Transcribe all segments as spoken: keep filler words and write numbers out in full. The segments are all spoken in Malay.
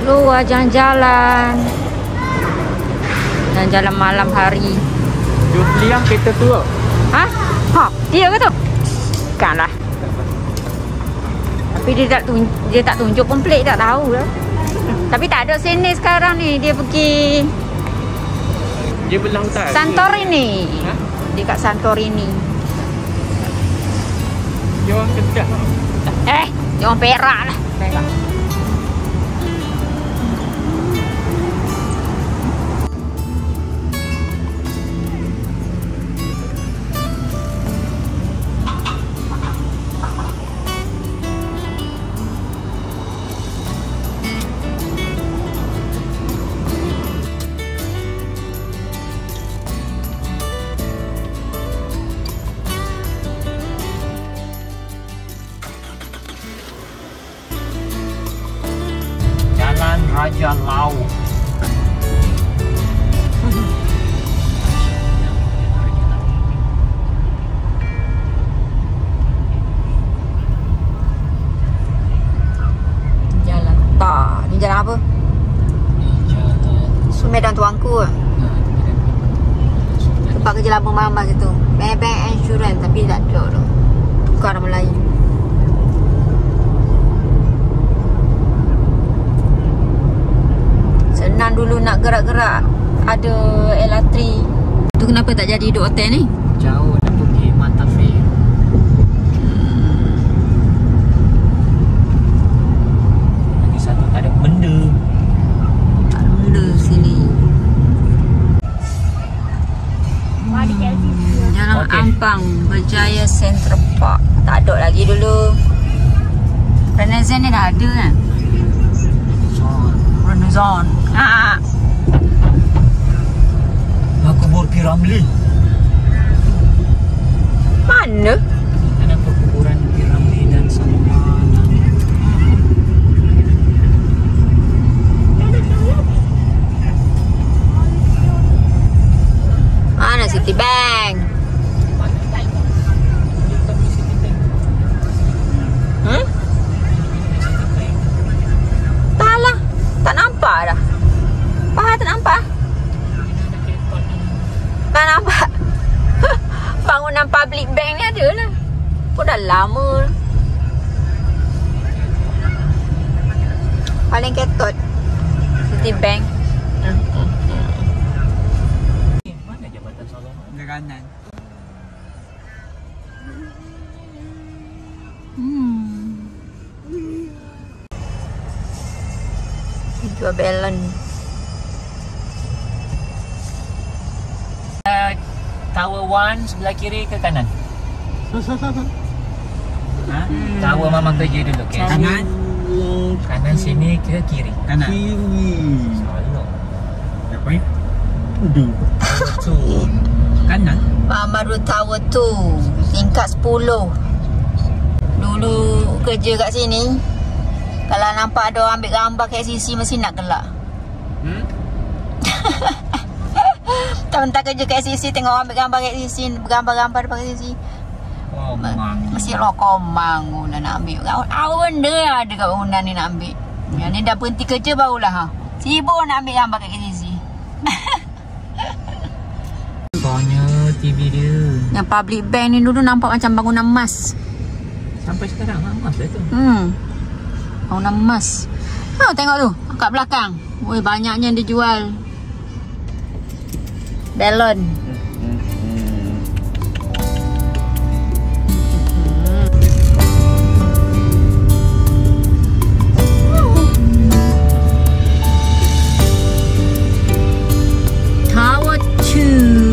Luar jalan-jalan. Jalan-jalan malam hari. Jom beli yang kereta tu. Hah? Ha, dia ke tu? Bukanlah. Tapi dia tak tunjuk, dia tak tunjuk pun pelik, tak tahu lah. Tapi tak ada sini sekarang ni. Dia pergi Dia belah hutan. Santorini. Ha? Dia kat Santorini. Dia orang Kedah. Eh, dia orang Perak lah. Perak. Raja Laut. Jalan tak. Ni jalan apa? Medan Tuanku. Tempat kerja lama mama situ. Bank-bank insurans tapi tak ada tu. Bukan orang Melayu. Senang dulu nak gerak-gerak ada L R T. Tu kenapa tak jadi duduk hotel ni? Jauh nak pergi Matafe. Hmm. Lagi satu tak ada benda. Tak ada benda sini. Hmm, Jalan Okey. Ampang Berjaya Central Park. Tak ada lagi dulu. Renaissance ni dah ada kan? Renaissance. Ha. Makubur Piramli. Mana? Ada perkuburan Piramli dan Salman. Mana Citibank? Hmm? Tak lah. Tak nampak dah. Faham tak nampak? Tak nampak. Bangunan public bank ni ada lah. Pun dah lama. Paling ketut Citibank. Hmm. Mana Jabatan Solomon? Di kanan. Hmm. Jual balon. Uh, Tower one sebelah kiri ke kanan? Ha? Hmm. Tower mama kerja dulu ke? Kanan. Kanan sini ke kiri? Kanan. Kiri. Salah. Apa ni? Udu. Tu. Kanan. Mama Road Tower tu tingkat sepuluh. Dulu kerja kat sini. Kalau nampak ada orang ambil gambar K C C mesti nak gelak. Hmm? Tak kerja K C C tengok orang ambil gambar K C C, bergambar-gambar depan K C C. Oh, memang. Mesti rokomang guna nak ambil. Apa benda yang ada kat bangunan ni nak ambil. Yang ni dah berhenti kerja barulah ha. Sibuk nak ambil gambar kat K C C. Banyak T V dia. Yang public bank ni dulu nampak macam bangunan emas. Sampai sekarang emas dah tu. Hmm. Bangunan emas. Ha, tengok tu kat belakang. Woi, banyaknya dia jual balon. Tower two.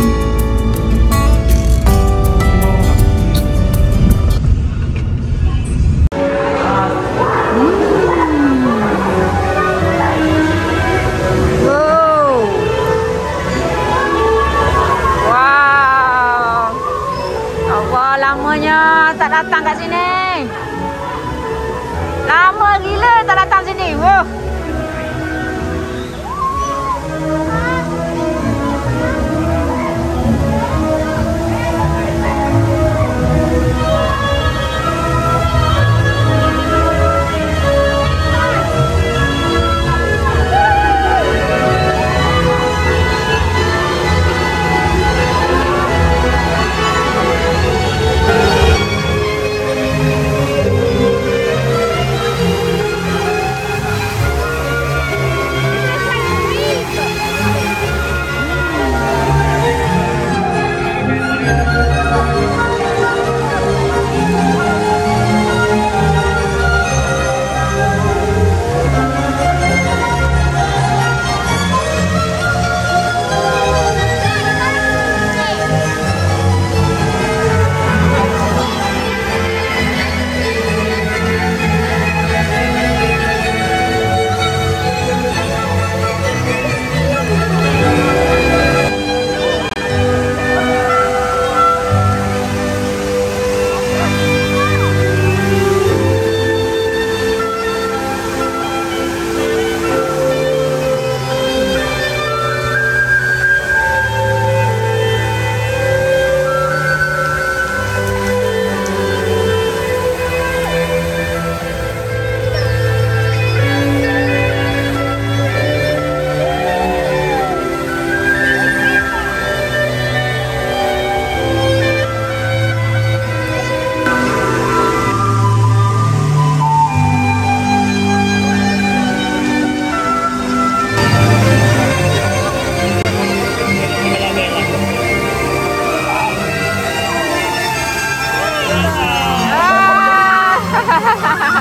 Datang kat sini. Lama gila tak datang sini. Wow.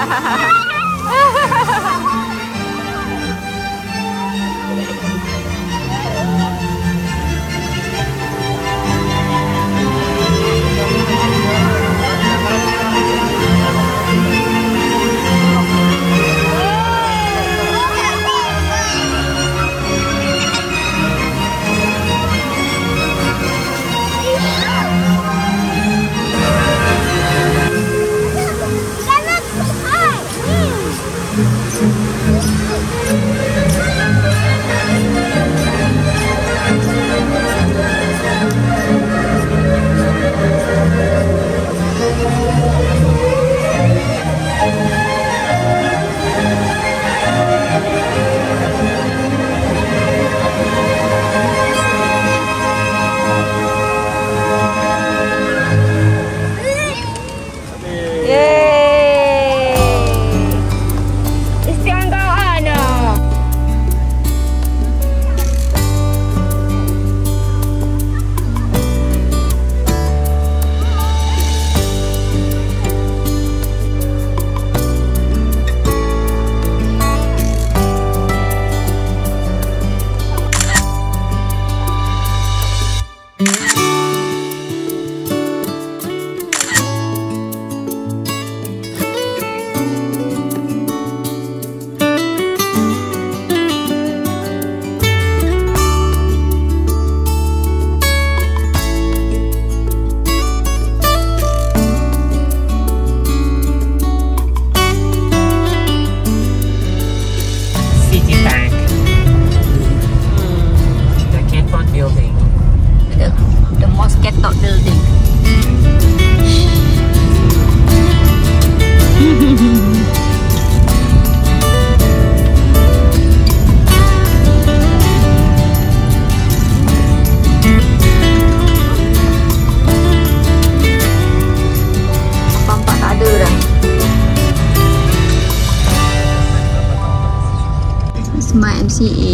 Smart M C A.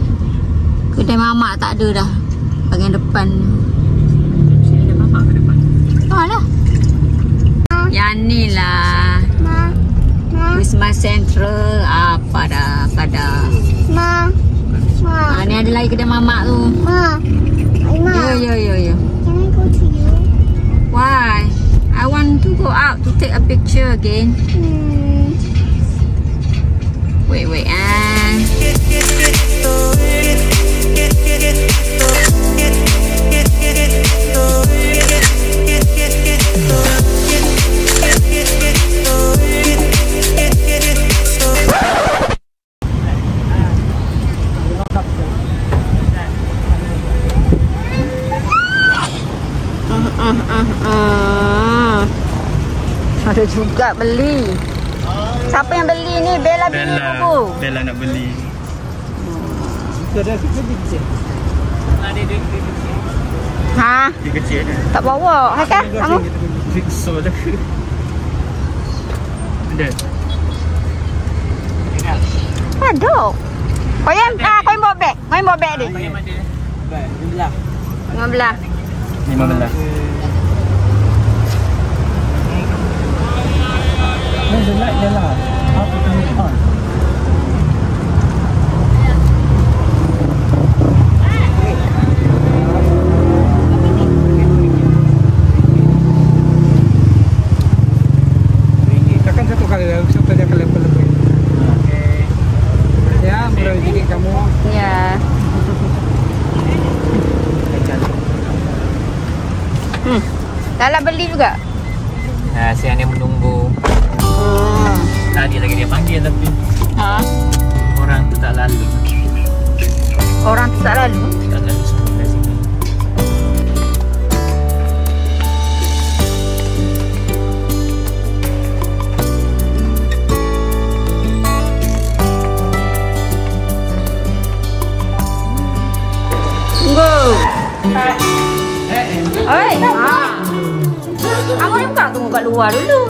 Kedai mamak tak ada dah bahagian depan. Ada mamak ke depan? Oh lah. Yang ni lah. Ma. Ma. Wisma Central. Apa dah pada. Ma. Ma. Ha, ni ada lagi kedai mamak tu. Ma. Ma. Yo yo yo yo. Can I go to you? Why? I want to go out to take a picture again. Hmm. Wait wait ah. Ada juga beli. Siapa yang beli ni? Bella beli buku. Bella nak beli. Ada kecil. Ada dia kecil. Ha? Dia kecil ada. Tak bawa. Hai kan? Kamu? Fikso dah. Ada. Ada. Kau yang ah, kau yang bawa beg. Kau yang bawa beg ni. Yang ada. Beg lima belas. lima belas. lima belas. There's a light there lah. How to turn it on? Tekan satu kali lah, supaya dia akan lepas-lepas. Okay. Ya, mulai gigit kamu. Ya. Hmm. Lala beli juga. Nah, saya ni menunggu. Hmm. Tadi lagi dia panggil tapi Ha? orang tu tak lalu. Orang tu tak lalu. Tak lalu semua dari sini. Tunggu. Oi, ha. Kamu ni bukan tunggu kat luar dulu.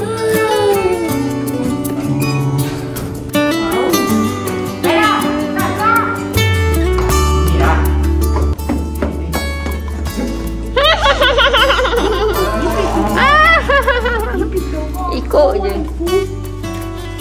Ikut je.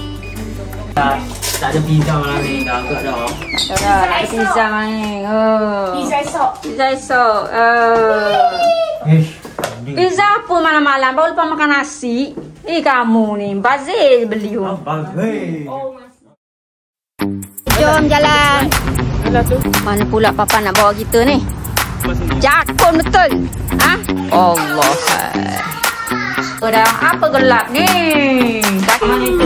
Tak, tak ada pizza malam ni. Dah agak dah. Tak ada, nak ada pizza main. Oh. Pizza esok. Pizza esok. Oh. Eh, Pizza apa malam-malam? Baru lupa makan nasi. Eh, kamu ni. Bazir beli. Bazir. Jom jalan. Mana pula papa nak bawa kita ni? Jakun betul. Ha? Allah. Udah apa gelap ni? Kaki